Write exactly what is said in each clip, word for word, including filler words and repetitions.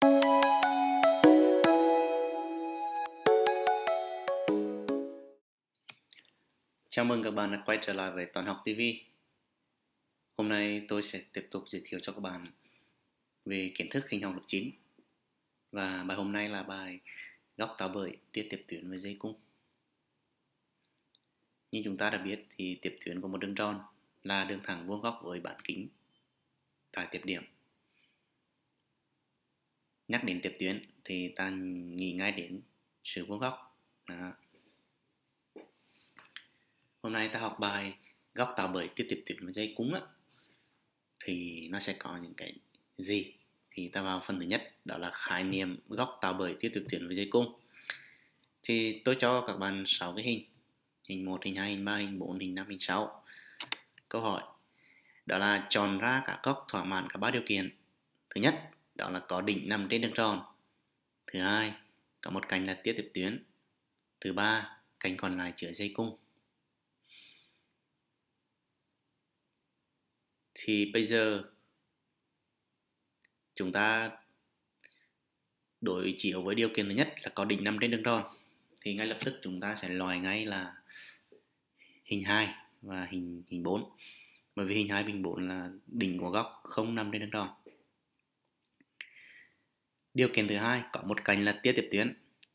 Chào mừng các bạn đã quay trở lại với Toán học ti vi. Hôm nay tôi sẽ tiếp tục giới thiệu cho các bạn về kiến thức hình học lớp chín. Và bài hôm nay là bài góc tạo bởi tia tiếp tuyến với dây cung. Như chúng ta đã biết thì tiếp tuyến của một đường tròn là đường thẳng vuông góc với bán kính tại tiếp điểm. Nhắc đến tiếp tuyến thì ta nghĩ ngay đến sự vuông góc. Đó. Hôm nay ta học bài góc tạo bởi tia tiếp tuyến với dây cung á, thì nó sẽ có những cái gì? Thì ta vào phần thứ nhất, đó là khái niệm góc tạo bởi tia tiếp tuyến với dây cung. Thì tôi cho các bạn sáu cái hình: hình một, hình hai, hình ba, hình bốn, hình năm, hình sáu. Câu hỏi đó là chọn ra các góc thỏa mãn cả ba điều kiện. Thứ nhất, đó là có đỉnh nằm trên đường tròn. Thứ hai, có một cạnh là tia tiếp tuyến. Thứ ba, cạnh còn lại chứa dây cung. Thì bây giờ chúng ta đối chiếu với điều kiện thứ nhất là có đỉnh nằm trên đường tròn, thì ngay lập tức chúng ta sẽ loại ngay là hình hai và hình hình bốn. Bởi vì hình hai và hình bốn là đỉnh của góc không nằm trên đường tròn. Điều kiện thứ hai, có một cạnh là tia tiếp tuyến,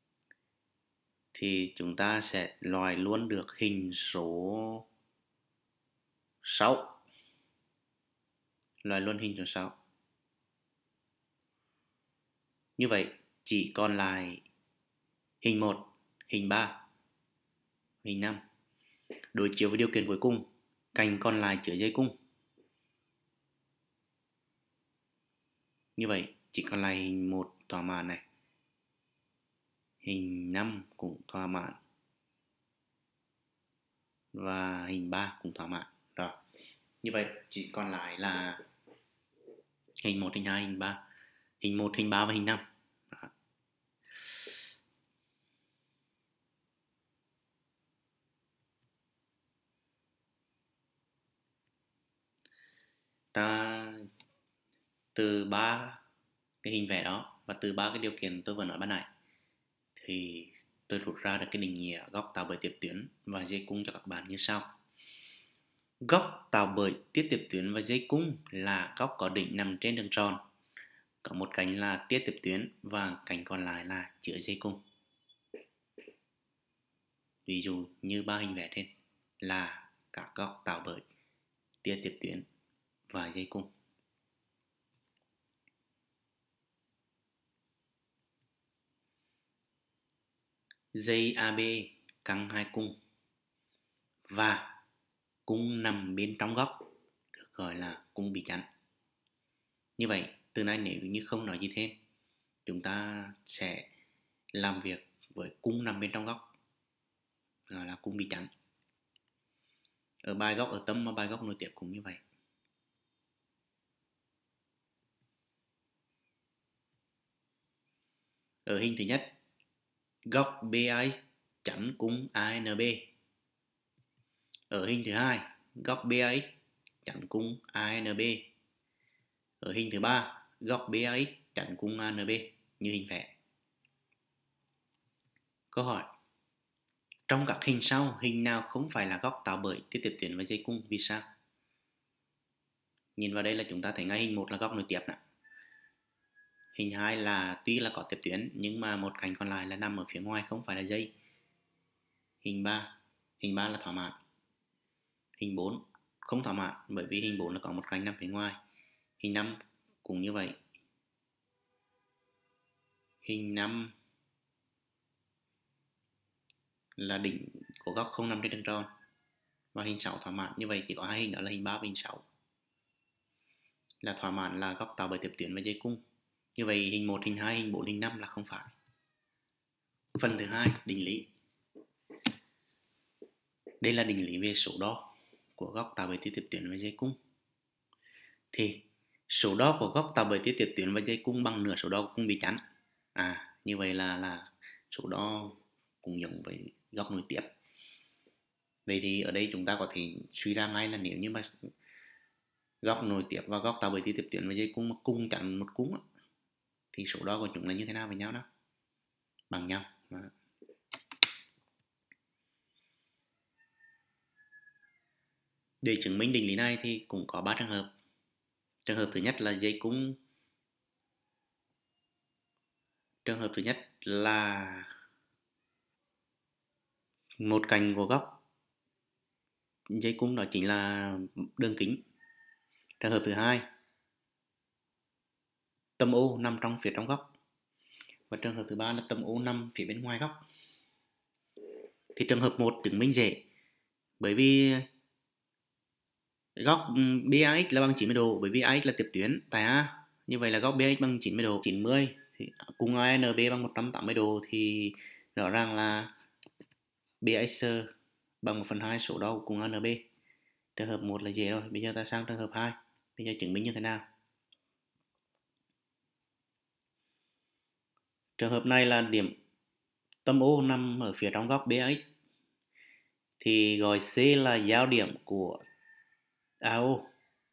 thì chúng ta sẽ loại luôn được hình số sáu. Loại luôn hình số sáu. Như vậy chỉ còn lại hình một, hình ba, hình năm. Đối chiếu với điều kiện cuối cùng, cạnh còn lại chứa dây cung. Như vậy chỉ còn lại hình một thỏa mãn này, hình năm cũng thỏa mãn, và hình ba cũng thỏa mãn. Rồi, như vậy chỉ còn lại là hình một, hình hai, hình ba, hình một, hình ba và hình năm. Đó. Ta từ ba cái hình vẽ đó và từ ba cái điều kiện tôi vừa nói ban nãy, thì tôi rút ra được cái định nghĩa góc tạo bởi tiếp tuyến và dây cung cho các bạn như sau. Góc tạo bởi tia tiếp tuyến và dây cung là góc có đỉnh nằm trên đường tròn, có một cạnh là tia tiếp tuyến và cạnh còn lại là chứa dây cung. Ví dụ như ba hình vẽ trên là các góc tạo bởi tia tiếp tuyến và dây cung. Dây a bê căng hai cung và cung nằm bên trong góc được gọi là cung bị chắn. Như vậy từ nay nếu như không nói gì thêm, chúng ta sẽ làm việc với cung nằm bên trong góc, gọi là cung bị chắn. Ở bài góc ở tâm và bài góc nối tiếp cũng như vậy. Ở hình thứ nhất, góc bê a ích chắn cung a en bê. Ở hình thứ hai, góc bê a ích chắn cung a en bê. Ở hình thứ ba, góc bê a ích chắn cung a en bê như hình vẽ. Câu hỏi: trong các hình sau, hình nào không phải là góc tạo bởi tia tiếp tuyến và dây cung, vì sao? Nhìn vào đây là chúng ta thấy ngay hình một là góc nối tiếp nè. Hình hai là tuy là có tiếp tuyến nhưng mà một cạnh còn lại là nằm ở phía ngoài, không phải là dây. Hình ba, hình ba là thỏa mãn. Hình bốn không thỏa mãn bởi vì hình bốn là có một cạnh nằm phía ngoài. Hình năm cũng như vậy. Hình năm là đỉnh của góc không nằm trên đường tròn. Và hình sáu thỏa mãn. Như vậy chỉ có hai hình, đó là hình ba và hình sáu là thỏa mãn là góc tạo bởi tiếp tuyến và dây cung. Như vậy hình một, hình hai, hình bốn, hình năm là không phải. Phần thứ hai, định lý. Đây là định lý về số đo của góc tạo bởi tia tiếp tuyến và dây cung. Thì số đo của góc tạo bởi tia tiếp tuyến và dây cung bằng nửa số đo của cung bị chắn. À, như vậy là là số đo cũng giống với góc nối tiếp. Vậy thì ở đây chúng ta có thể suy ra ngay là nếu như mà góc nối tiếp và góc tạo bởi tia tiếp tuyến và dây cung mà cùng chắn một cung thì số đo của chúng là như thế nào với nhau đó? Bằng nhau. Đó. Để chứng minh định lý này thì cũng có ba trường hợp. Trường hợp thứ nhất là dây cung. Trường hợp thứ nhất là một cạnh của góc dây cung đó chính là đường kính. Trường hợp thứ hai, tâm O nằm trong phía trong góc. Và trường hợp thứ ba là tâm O nằm phía bên ngoài góc. Thì trường hợp một chứng minh dễ, bởi vì góc bê a ích là bằng chín mươi độ, bởi vì a ích là tiếp tuyến tại A. Như vậy là góc bê a ích bằng chín mươi độ. chín mươi thì cùng a en bê bằng một trăm tám mươi độ thì rõ ràng là bê a ích bằng một phần hai số đo của cùng a en bê. Trường hợp một là dễ rồi. Bây giờ ta sang trường hợp hai. Bây giờ chứng minh như thế nào? Trường hợp này là điểm tâm O nằm ở phía trong góc bê a ích. Thì gọi C là giao điểm của a o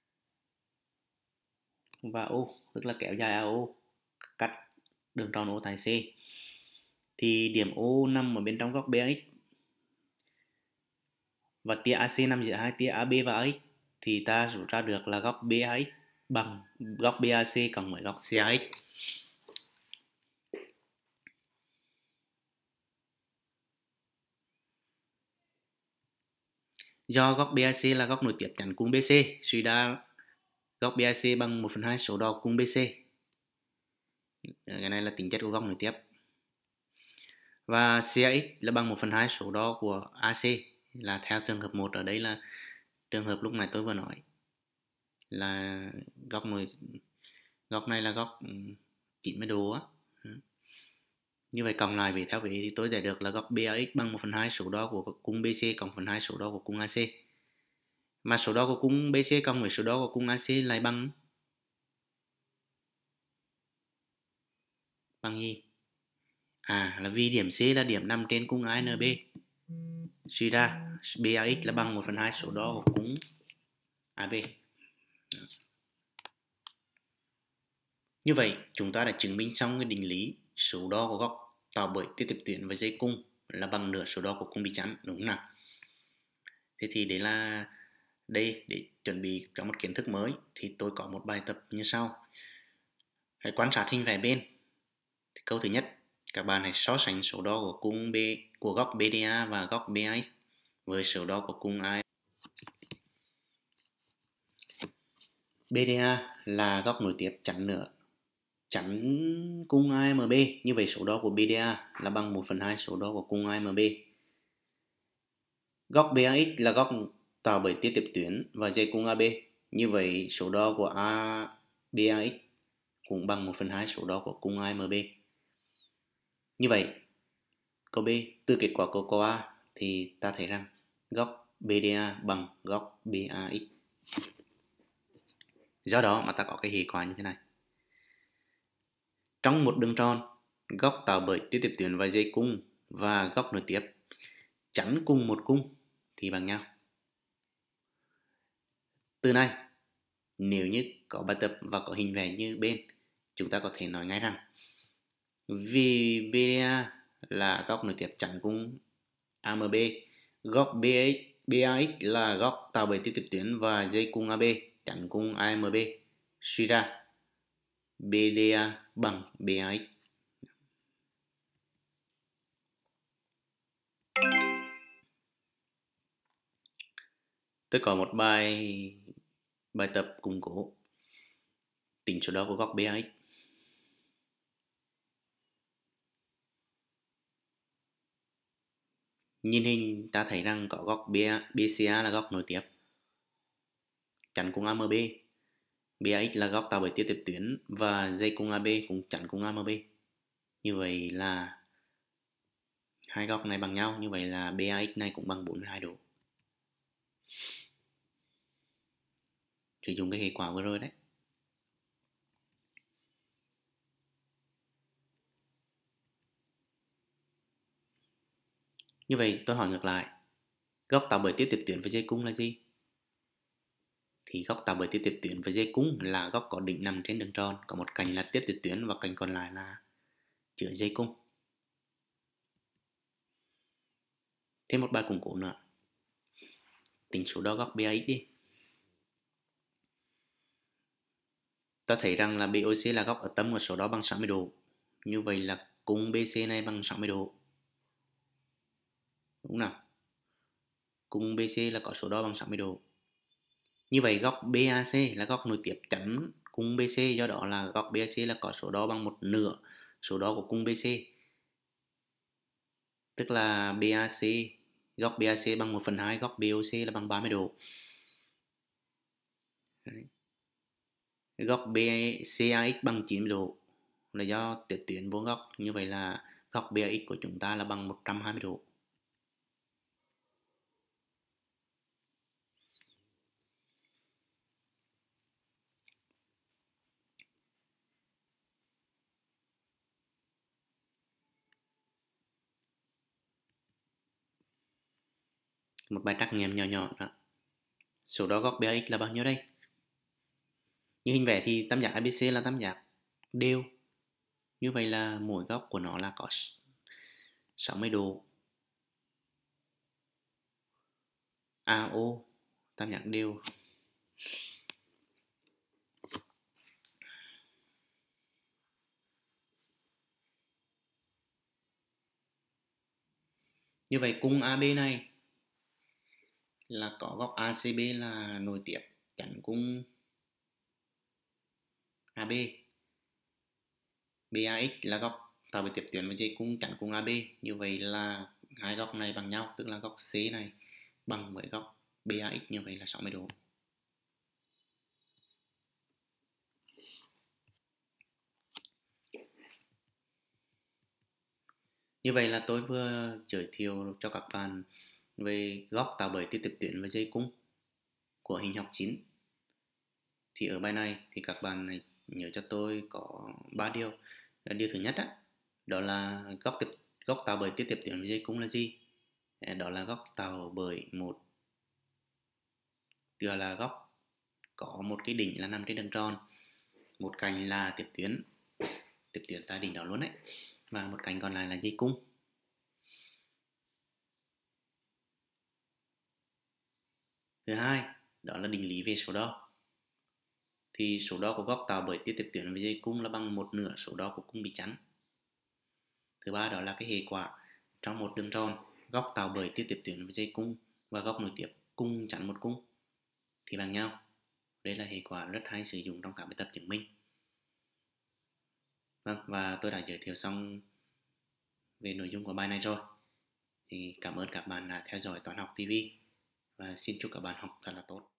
và O, tức là kéo dài a o cắt đường tròn O tại C. Thì điểm O nằm ở bên trong góc bê a ích và tia a xê nằm giữa hai tia a bê và a ích, thì ta rút ra được là góc bê a ích bằng góc bê a xê cộng với góc xê a ích. Do góc bê a xê là góc nối tiếp chắn cung bê xê, suy ra góc bê a xê bằng một phần hai số đo cung bê xê. Cái này là tính chất của góc nối tiếp. Và xê a ích là bằng một phần hai số đo của a xê, là theo trường hợp một. Ở đây là trường hợp lúc này tôi vừa nói là góc nối góc này là góc chín mươi độ á. Như vậy cộng lại về theo về thì tôi giải được là góc bê a ích bằng một phần hai số đo của cung bê xê cộng phần hai số đo của cung a xê. Mà số đo của cung bê xê cộng với số đo của cung a xê lại bằng bằng gì? À, là vì điểm C là điểm nằm trên cung a en bê. Suy ra bê a ích là bằng một phần hai số đo của cung a bê. Như vậy chúng ta đã chứng minh xong cái định lý số đo của góc tạo bởi tia tiếp tuyến với dây cung là bằng nửa số đo của cung bị chắn, đúng không nào? Thế thì đấy là đây, để chuẩn bị cho một kiến thức mới thì tôi có một bài tập như sau. Hãy quan sát hình vẽ bên. Thì câu thứ nhất, các bạn hãy so sánh số đo của cung B của góc bê đê a và góc bê a ích với số đo của cung A. bê đê a là góc nối tiếp chắn nửa chắn cung a em bê, như vậy số đo của bê đê a là bằng một phần hai số đo của cung a em bê. Góc bê a ích là góc tạo bởi tia tiếp tuyến và dây cung a bê, như vậy số đo của A, bê a ích cũng bằng một phần hai số đo của cung a em bê. Như vậy, câu B, từ kết quả của câu A thì ta thấy rằng góc bê đê a bằng góc bê a ích. Do đó mà ta có cái hệ quả như thế này. Trong một đường tròn, góc tạo bởi tia tiếp tuyến và dây cung và góc nối tiếp chắn cùng một cung thì bằng nhau. Từ này, nếu như có bài tập và có hình vẽ như bên, chúng ta có thể nói ngay rằng vì bê đê a là góc nối tiếp chắn cung a em bê, góc bê a ích là góc tạo bởi tia tiếp tuyến và dây cung a bê chắn cung a em bê. Suy ra bê đê a bằng bê a ích. Tôi có một bài bài tập củng cố tính số đo của góc bê a ích. Nhìn hình ta thấy rằng có góc bê xê a là góc nối tiếp chắn cung a em bê, bê a ích là góc tạo bởi tia tiếp tuyến và dây cung a bê cũng chắn cung a em bê. Như vậy là hai góc này bằng nhau, như vậy là bê a ích này cũng bằng bốn mươi hai độ. Sử dụng cái hệ quả vừa rồi đấy. Như vậy tôi hỏi ngược lại, góc tạo bởi tia tiếp tuyến với dây cung là gì? thì góc tạo bởi tiết tiếp tuyến với dây cung là góc có đỉnh nằm trên đường tròn, có một cạnh là tiết tiếp tuyến và cạnh còn lại là chứa dây cung. Thêm một bài củng cố nữa. Tính số đo góc bê a ích đi. Ta thấy rằng là bê o xê là góc ở tâm của số đo bằng sáu mươi độ. Như vậy là cung bê xê này bằng sáu mươi độ. Đúng nào? Cung bê xê là có số đo bằng sáu mươi độ. Như vậy góc bê a xê là góc nối tiếp chắn cung bê xê, do đó là góc bê a xê là có số đo bằng một nửa số đo của cung bê xê. Tức là bê a xê, góc bê a xê bằng một phần hai, góc bê o xê là bằng ba mươi độ. Đấy. Góc bê xê a ích bằng chín mươi độ là do tiếp tuyến vuông góc, như vậy là góc bê a ích của chúng ta là bằng một trăm hai mươi độ. Một bài trắc nghiệm nhỏ nhỏ đó. Số đo góc bê a ích là bao nhiêu đây? Như hình vẽ thì tam giác a bê xê là tam giác đều. Như vậy là mỗi góc của nó là có sáu mươi độ. a ô tam giác đều. Như vậy cung a bê này là có góc a xê bê là nối tiếp chắn cung a bê. bê a ích là góc tạo bởi tiếp tuyến với dây cung chắn cung a bê. Như vậy là hai góc này bằng nhau, tức là góc C này bằng với góc bê a ích, như vậy là sáu mươi độ. Như vậy là tôi vừa giới thiệu cho các bạn về góc tạo bởi tiết tiếp tuyến với dây cung của hình học chín. Thì ở bài này thì các bạn nhớ cho tôi có ba điều. Điều thứ nhất đó, đó là góc tiếp, góc tạo bởi tiết tiếp tuyến với dây cung là gì? Đó là góc tạo bởi một gọi là góc có một cái đỉnh là nằm trên đường tròn, một cạnh là tiếp tuyến tiếp tuyến tại đỉnh đó luôn đấy, và một cạnh còn lại là dây cung. Thứ hai, đó là định lý về số đo. Thì số đo của góc tạo bởi tiết tiếp tuyến với dây cung là bằng một nửa số đo của cung bị chắn. Thứ ba, đó là cái hệ quả trong một đường tròn, góc tạo bởi tiết tiếp tuyến với dây cung và góc nối tiếp cung chắn một cung thì bằng nhau. Đây là hệ quả rất hay sử dụng trong các bài tập chứng minh. Vâng, và tôi đã giới thiệu xong về nội dung của bài này rồi. Thì cảm ơn các bạn đã theo dõi Toán học ti vi và xin chúc các bạn học thật là tốt.